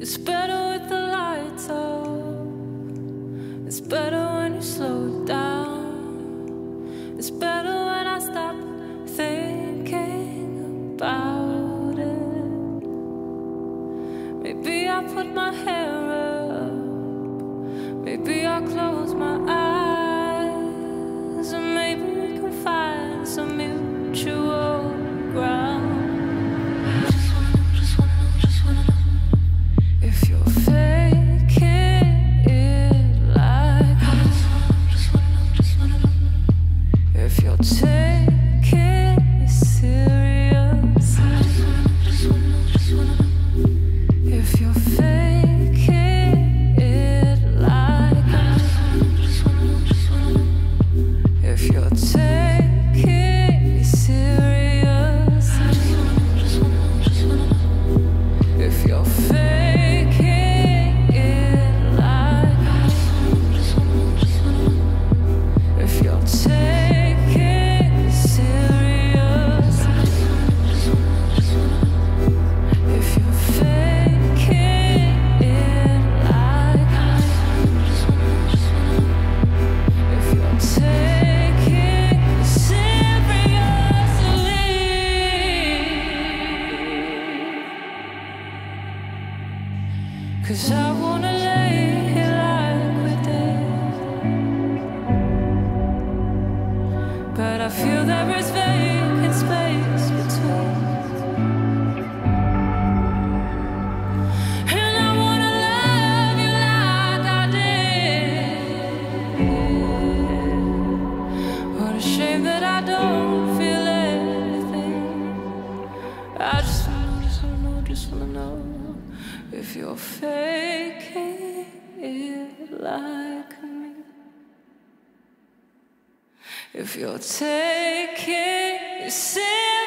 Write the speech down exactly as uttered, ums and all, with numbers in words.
It's better with the lights off. It's better when you slow it down. It's better when I stop thinking about it. Maybe I put my hair up. Maybe I close my eyes. And maybe we can find some mutual ground. Take it serious. If you're faking it like if you're taking me serious. If you're faking it like if you're taking Cause I wanna lay here like we did, but I feel there is vacant space between. And I wanna love you like I did. What a shame that I don't feel anything. I just wanna, just wanna know, just wanna know if you're faking it like me. If you're taking it serious.